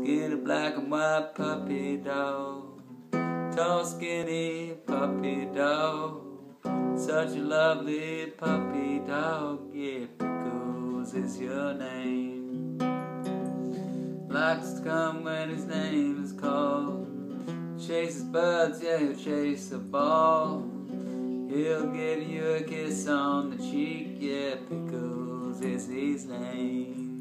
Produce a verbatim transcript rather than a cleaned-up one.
Skinny black and white puppy dog, tall skinny puppy dog, such a lovely puppy dog. Yeah, Pickles is your name. Likes to come when his name is called. Chases birds, yeah, he'll chase a ball. He'll give you a kiss on the cheek, yeah, Pickles is his name.